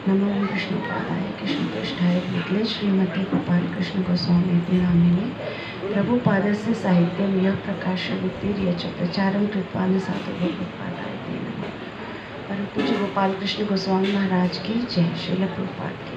नमो विष्णुपादाय कृष्णपृष्ठाय भूतले श्रीमती गोपाल कृष्ण गोस्वामी नामिने प्रभुपादस्य साहित्यम यः प्रकाशवृत्तिर्य च प्रचारं कृत्वा न साधु भगवत्पादाय ते नमः। परम पूज्य गोपाल कृष्ण गोस्वामी महाराज की जय, श्रील प्रभुपाद की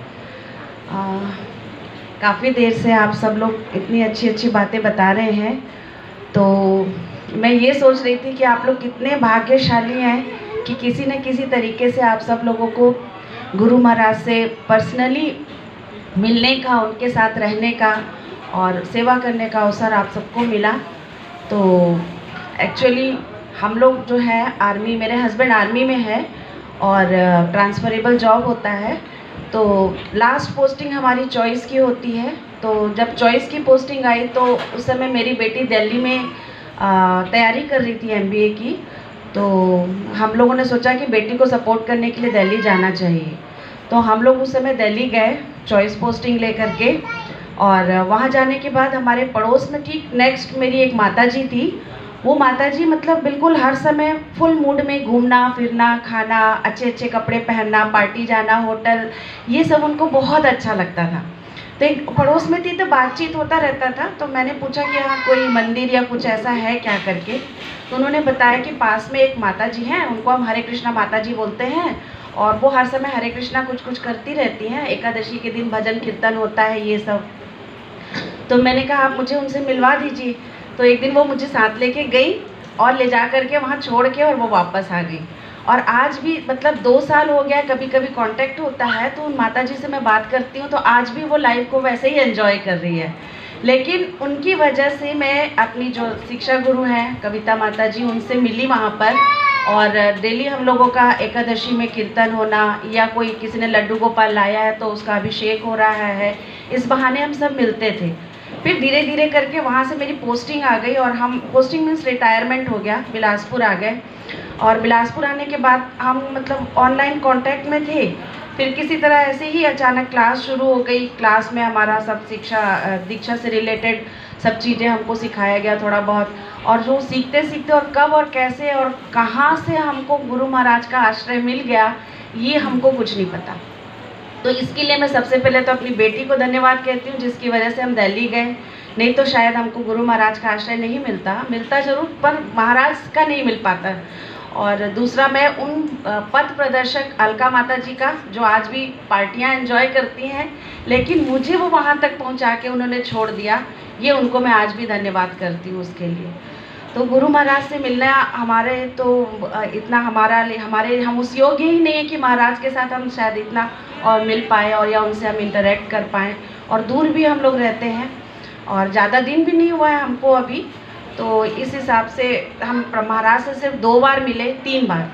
जय। काफ़ी देर से आप सब लोग इतनी अच्छी अच्छी बातें बता रहे हैं, तो मैं ये सोच रही थी कि आप लोग कितने भाग्यशाली हैं कि किसी न किसी तरीके से आप सब लोगों को गुरु महाराज से पर्सनली मिलने का, उनके साथ रहने का और सेवा करने का अवसर आप सबको मिला। तो एक्चुअली हम लोग जो है आर्मी, मेरे हस्बैंड आर्मी में है और ट्रांसफरेबल जॉब होता है, तो लास्ट पोस्टिंग हमारी चॉइस की होती है। तो जब चॉइस की पोस्टिंग आई तो उस समय मेरी बेटी दिल्ली में तैयारी कर रही थी MBA की, तो हम लोगों ने सोचा कि बेटी को सपोर्ट करने के लिए दिल्ली जाना चाहिए। तो हम लोग उस समय दिल्ली गए चॉइस पोस्टिंग लेकर के, और वहाँ जाने के बाद हमारे पड़ोस में ठीक नेक्स्ट मेरी एक माताजी थी। वो माताजी मतलब बिल्कुल हर समय फुल मूड में घूमना फिरना, खाना, अच्छे अच्छे कपड़े पहनना, पार्टी जाना, होटल, ये सब उनको बहुत अच्छा लगता था। तो एक पड़ोस में थी तो बातचीत होता रहता था। तो मैंने पूछा कि यहाँ कोई मंदिर या कुछ ऐसा है क्या करके, तो उन्होंने बताया कि पास में एक माता जी हैं, उनको हम हरे कृष्णा माता जी बोलते हैं, और वो हर समय हरे कृष्णा कुछ कुछ करती रहती हैं। एकादशी के दिन भजन कीर्तन होता है ये सब। तो मैंने कहा आप मुझे उनसे मिलवा दीजिए। तो एक दिन वो मुझे साथ लेके गई और ले जा करके वहाँ छोड़ के और वो वापस आ गई। और आज भी मतलब 2 साल हो गया, कभी कभी कांटेक्ट होता है तो उन माता जी से मैं बात करती हूँ, तो आज भी वो लाइफ को वैसे ही एंजॉय कर रही है। लेकिन उनकी वजह से मैं अपनी जो शिक्षा गुरु हैं कविता माता जी, उनसे मिली वहाँ पर, और डेली हम लोगों का एकादशी में कीर्तन होना, या कोई किसी ने लड्डू गोपाल लाया है तो उसका अभिषेक हो रहा है, इस बहाने हम सब मिलते थे। फिर धीरे धीरे करके वहाँ से मेरी पोस्टिंग आ गई, और हम पोस्टिंग मीन्स रिटायरमेंट हो गया, बिलासपुर आ गए। और बिलासपुर आने के बाद हम मतलब ऑनलाइन कांटेक्ट में थे। फिर किसी तरह ऐसे ही अचानक क्लास शुरू हो गई। क्लास में हमारा सब दीक्षा से रिलेटेड सब चीज़ें हमको सिखाया गया थोड़ा बहुत, और जो सीखते सीखते और कब और कैसे और कहाँ से हमको गुरु महाराज का आश्रय मिल गया, ये हमको कुछ नहीं पता। तो इसके लिए मैं सबसे पहले तो अपनी बेटी को धन्यवाद कहती हूँ, जिसकी वजह से हम दिल्ली गए। नहीं तो शायद हमको गुरु महाराज का आश्रय नहीं मिलता ज़रूर, पर महाराज का नहीं मिल पाता। और दूसरा मैं उन पथ प्रदर्शक अलका माता जी का, जो आज भी पार्टियां एंजॉय करती हैं, लेकिन मुझे वो वहाँ तक पहुँचा के उन्होंने छोड़ दिया, ये उनको मैं आज भी धन्यवाद करती हूँ उसके लिए। तो गुरु महाराज से मिलना हमारे तो इतना हमारे हम उस योग्य ही नहीं है कि महाराज के साथ हम शायद इतना और मिल पाए, और या उनसे हम इंटरेक्ट कर पाएँ। और दूर भी हम लोग रहते हैं और ज़्यादा दिन भी नहीं हुआ है हमको अभी, तो इस हिसाब से हम महाराज से सिर्फ 2 बार मिले, 3 बार।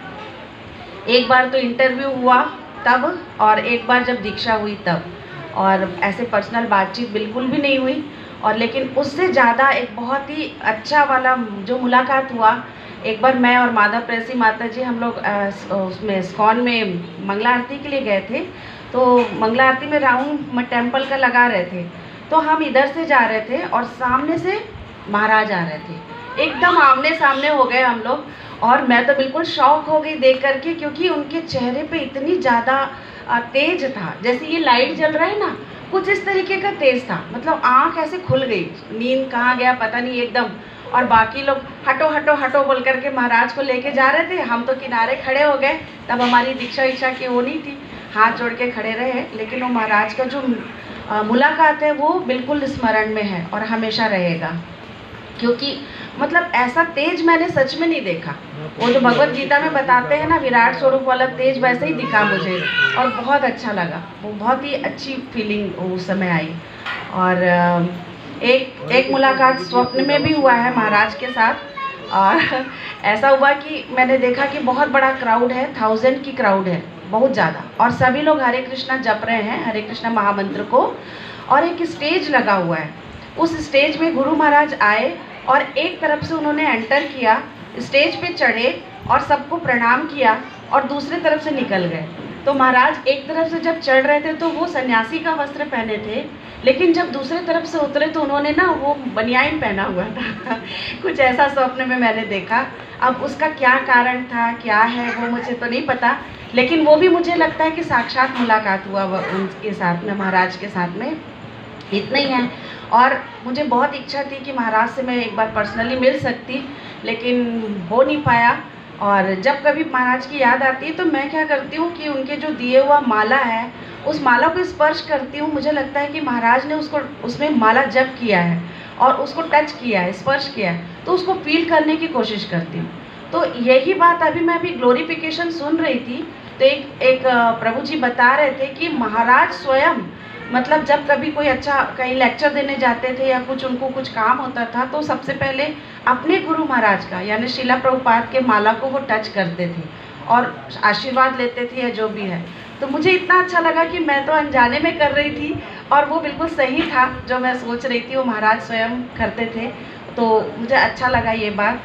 एक बार तो इंटरव्यू हुआ तब, और एक बार जब दीक्षा हुई तब, और ऐसे पर्सनल बातचीत बिल्कुल भी नहीं हुई। और लेकिन उससे ज़्यादा एक बहुत ही अच्छा वाला जो मुलाकात हुआ, एक बार मैं और माधव प्रेसी माता जी हम लोग उसमें इस्कॉन में मंगला आरती के लिए गए थे। तो मंगला आरती में राउंड टेम्पल का लगा रहे थे, तो हम इधर से जा रहे थे और सामने से महाराज आ रहे थे, एकदम आमने सामने हो गए हम लोग। और मैं तो बिल्कुल शॉक हो गई देख करके, क्योंकि उनके चेहरे पे इतनी ज़्यादा तेज था, जैसे ये लाइट जल रहा है ना, कुछ इस तरीके का तेज था। मतलब आँख ऐसे खुल गई, नींद कहाँ गया पता नहीं एकदम। और बाकी लोग हटो हटो हटो बोल करके महाराज को लेके जा रहे थे, हम तो किनारे खड़े हो गए। तब हमारी दीक्षा वीक्षा की वो नहीं थी, हाथ जोड़ के खड़े रहे। लेकिन वो महाराज का जो मुलाकात है वो बिल्कुल स्मरण में है और हमेशा रहेगा, क्योंकि मतलब ऐसा तेज मैंने सच में नहीं देखा। वो जो भगवत गीता में बताते हैं ना विराट स्वरूप वाला तेज, वैसे ही दिखा मुझे, और बहुत अच्छा लगा। वो बहुत ही अच्छी फीलिंग उस समय आई। और एक मुलाकात स्वप्न में भी हुआ है महाराज के साथ। और ऐसा हुआ कि मैंने देखा कि बहुत बड़ा क्राउड है, 1000 की क्राउड है, बहुत ज़्यादा, और सभी लोग हरे कृष्णा जप रहे हैं, हरे कृष्णा महामंत्र को। और एक स्टेज लगा हुआ है, उस स्टेज में गुरु महाराज आए और एक तरफ से उन्होंने एंटर किया, स्टेज पे चढ़े और सबको प्रणाम किया, और दूसरे तरफ से निकल गए। तो महाराज एक तरफ से जब चढ़ रहे थे तो वो सन्यासी का वस्त्र पहने थे, लेकिन जब दूसरे तरफ से उतरे तो उन्होंने ना वो बनियाइन पहना हुआ था कुछ ऐसा स्वप्न में मैंने देखा। अब उसका क्या कारण था, क्या है, वो मुझे तो नहीं पता, लेकिन वो भी मुझे लगता है कि साक्षात मुलाकात हुआ उनके साथ में, महाराज के साथ में। इतना ही है। और मुझे बहुत इच्छा थी कि महाराज से मैं एक बार पर्सनली मिल सकती, लेकिन हो नहीं पाया। और जब कभी महाराज की याद आती है तो मैं क्या करती हूँ कि उनके जो दिए हुआ माला है, उस माला को स्पर्श करती हूँ। मुझे लगता है कि महाराज ने उसको, उसमें माला जप किया है और उसको टच किया है, स्पर्श किया है, तो उसको फील करने की कोशिश करती हूँ। तो यही बात मैं अभी ग्लोरिफिकेशन सुन रही थी, तो एक प्रभु जी बता रहे थे कि महाराज स्वयं, मतलब जब कभी कोई अच्छा कहीं लेक्चर देने जाते थे या कुछ उनको कुछ काम होता था, तो सबसे पहले अपने गुरु महाराज का यानी शिला प्रभुपाद के माला को वो टच करते थे और आशीर्वाद लेते थे या जो भी है। तो मुझे इतना अच्छा लगा कि मैं तो अनजाने में कर रही थी और वो बिल्कुल सही था जो मैं सोच रही थी, वो महाराज स्वयं करते थे। तो मुझे अच्छा लगा ये बात।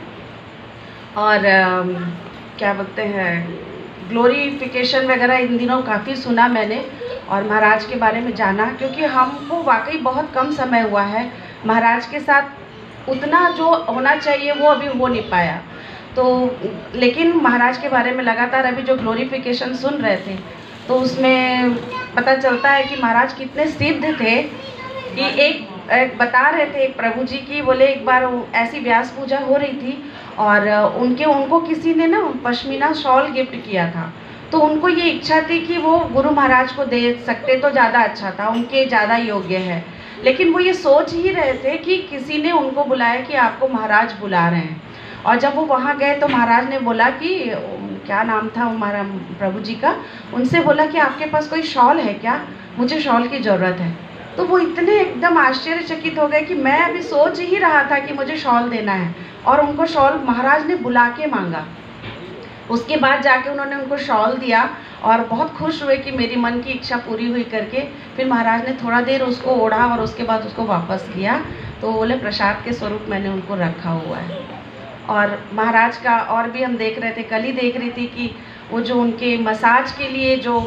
और क्या बोलते हैं, ग्लोरिफिकेशन वगैरह इन दिनों काफ़ी सुना मैंने और महाराज के बारे में जाना, क्योंकि हमको वाकई बहुत कम समय हुआ है महाराज के साथ, उतना जो होना चाहिए वो अभी हो नहीं पाया। तो लेकिन महाराज के बारे में लगातार अभी जो ग्लोरिफिकेशन सुन रहे थे तो उसमें पता चलता है कि महाराज कितने सिद्ध थे कि एक बता रहे थे एक प्रभु जी की, बोले एक बार ऐसी व्यास पूजा हो रही थी और उनको किसी ने ना पश्मीना शॉल गिफ्ट किया था, तो उनको ये इच्छा थी कि वो गुरु महाराज को दे सकते तो ज़्यादा अच्छा था, उनके ज़्यादा योग्य है। लेकिन वो ये सोच ही रहे थे कि किसी ने उनको बुलाया कि आपको महाराज बुला रहे हैं। और जब वो वहाँ गए तो महाराज ने बोला कि क्या नाम था हमारा प्रभु जी का, उनसे बोला कि आपके पास कोई शॉल है क्या, मुझे शॉल की ज़रूरत है। तो वो इतने एकदम आश्चर्यचकित हो गए कि मैं अभी सोच ही रहा था कि मुझे शॉल देना है और उनको शॉल महाराज ने बुला के मांगा। उसके बाद जाके उन्होंने उनको शॉल दिया और बहुत खुश हुए कि मेरी मन की इच्छा पूरी हुई करके। फिर महाराज ने थोड़ा देर उसको ओढ़ा और उसके बाद उसको वापस किया। तो बोले प्रसाद के स्वरूप मैंने उनको रखा हुआ है। और महाराज का और भी हम देख रहे थे, कल ही देख रही थी कि वो जो उनके मसाज के लिए जो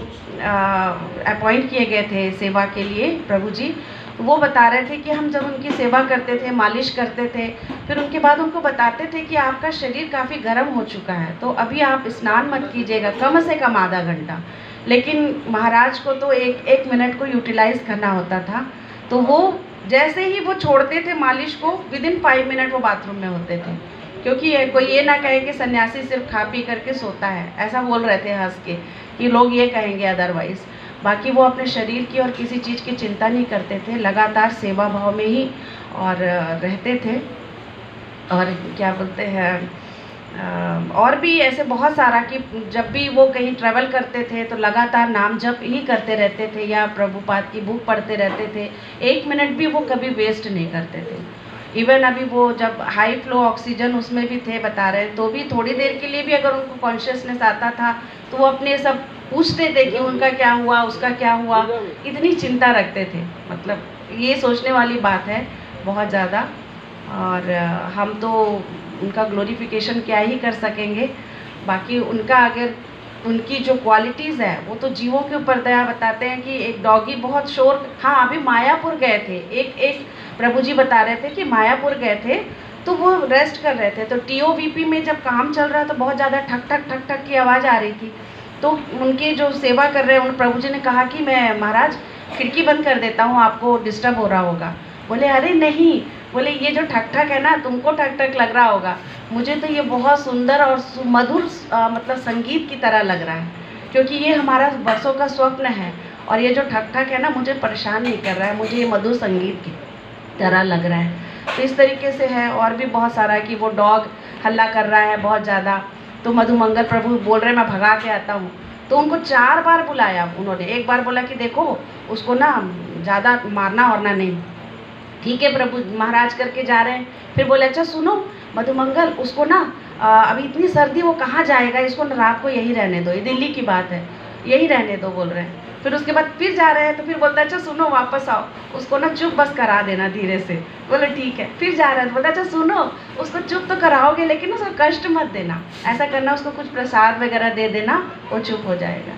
अपॉइंट किए गए थे सेवा के लिए प्रभु जी, वो बता रहे थे कि हम जब उनकी सेवा करते थे, मालिश करते थे, फिर उनके बाद उनको बताते थे कि आपका शरीर काफ़ी गर्म हो चुका है तो अभी आप स्नान मत कीजिएगा, कम से कम आधा घंटा। लेकिन महाराज को तो एक मिनट को यूटिलाइज़ करना होता था, तो वो जैसे ही वो छोड़ते थे मालिश को, विदिन 5 मिनट वो बाथरूम में होते थे। क्योंकि कोई ये ना कहे कि सन्यासी सिर्फ खा पी करके सोता है, ऐसा बोल रहे थे हंस के कि लोग ये कहेंगे अदरवाइज़। बाकी वो अपने शरीर की और किसी चीज़ की चिंता नहीं करते थे, लगातार सेवा भाव में ही और रहते थे। और क्या बोलते हैं, और भी ऐसे बहुत सारा कि जब भी वो कहीं ट्रैवल करते थे तो लगातार नाम जप ही करते रहते थे या प्रभुपाद की बुक पढ़ते रहते थे, 1 मिनट भी वो कभी वेस्ट नहीं करते थे। इवन अभी वो जब हाई फ्लो ऑक्सीजन उसमें भी थे बता रहे, तो भी थोड़ी देर के लिए भी अगर उनको कॉन्शियसनेस आता था तो वो अपने सब पूछते थे कि उनका क्या हुआ, उसका क्या हुआ, इतनी चिंता रखते थे। मतलब ये सोचने वाली बात है बहुत ज़्यादा। और हम तो उनका ग्लोरिफिकेशन क्या ही कर सकेंगे। बाकी उनका अगर उनकी जो क्वालिटीज़ है वो तो जीवों के ऊपर दया बताते हैं कि एक डॉगी बहुत शोर, हाँ अभी मायापुर गए थे, एक प्रभु जी बता रहे थे कि मायापुर गए थे तो वो रेस्ट कर रहे थे, तो टीओवीपी में जब काम चल रहा तो बहुत ज़्यादा ठक ठक ठक ठक की आवाज़ आ रही थी। तो उनके जो सेवा कर रहे हैं उन प्रभु जी ने कहा कि मैं महाराज खिड़की बंद कर देता हूँ, आपको डिस्टर्ब हो रहा होगा। बोले अरे नहीं, बोले ये जो ठक ठक है ना तुमको ठक ठक लग रहा होगा, मुझे तो ये बहुत सुंदर और मधुर मतलब संगीत की तरह लग रहा है, क्योंकि ये हमारा बरसों का स्वप्न है और ये जो ठक ठक है ना मुझे परेशान नहीं कर रहा है, मुझे ये मधुर संगीत की तरह लग रहा है। तो इस तरीके से है। और भी बहुत सारा है कि वो डॉग हल्ला कर रहा है बहुत ज़्यादा, तो मधुमंगल प्रभु बोल रहे मैं भगा के आता हूँ, तो उनको 4 बार बुलाया उन्होंने। एक बार बोला कि देखो उसको ना ज़्यादा मारना वरना नहीं, ठीक है प्रभु महाराज करके जा रहे हैं। फिर बोले अच्छा सुनो मधुमंगल, उसको ना अभी इतनी सर्दी वो कहाँ जाएगा, इसको रात को यहीं रहने दो, ये दिल्ली की बात है, यहीं रहने दो बोल रहे हैं। फिर उसके बाद फिर जा रहे हैं तो फिर बोलता है अच्छा सुनो वापस आओ, उसको ना चुप बस करा देना धीरे से। बोले ठीक है। फिर जा रहे हैं तो बोलता अच्छा सुनो उसको चुप तो कराओगे लेकिन उसको कष्ट मत देना, ऐसा करना उसको कुछ प्रसाद वगैरह दे देना, वो चुप हो जाएगा।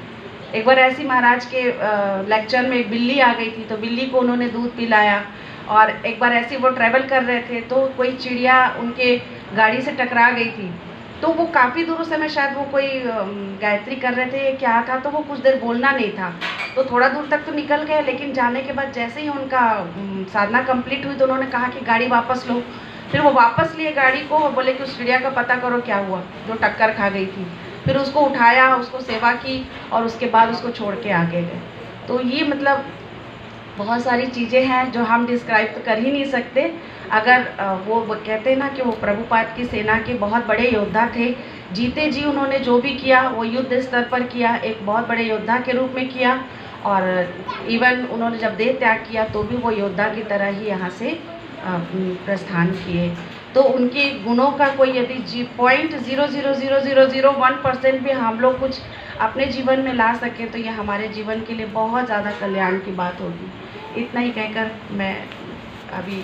एक बार ऐसी महाराज के लेक्चर में एक बिल्ली आ गई थी, तो बिल्ली को उन्होंने दूध पिलाया। और एक बार ऐसे वो ट्रैवल कर रहे थे तो कोई चिड़िया उनके गाड़ी से टकरा गई थी, तो वो काफ़ी दूर, उस समय शायद वो कोई गायत्री कर रहे थे, क्या था, तो वो कुछ देर बोलना नहीं था, तो थोड़ा दूर तक तो निकल गए, लेकिन जाने के बाद जैसे ही उनका साधना कंप्लीट हुई तो उन्होंने कहा कि गाड़ी वापस लो। फिर वो वापस लिए गाड़ी को और बोले कि उस चिड़िया का पता करो क्या हुआ जो टक्कर खा गई थी। फिर उसको उठाया, उसको सेवा की और उसके बाद उसको छोड़ के आगे गए। तो ये मतलब बहुत सारी चीज़ें हैं जो हम डिस्क्राइब तो कर ही नहीं सकते। अगर वो कहते हैं ना कि वो प्रभुपाद की सेना के बहुत बड़े योद्धा थे, जीते जी उन्होंने जो भी किया वो युद्ध स्तर पर किया, एक बहुत बड़े योद्धा के रूप में किया। और इवन उन्होंने जब देह त्याग किया तो भी वो योद्धा की तरह ही यहाँ से प्रस्थान किए। तो उनके गुणों का कोई यदि 0.00001% भी हम लोग कुछ अपने जीवन में ला सके तो ये हमारे जीवन के लिए बहुत ज़्यादा कल्याण की बात होगी। इतना ही कहकर मैं अभी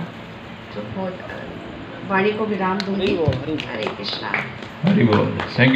वाणी को विराम दूंगी। हरे कृष्णा। हरि बोल। Thank you.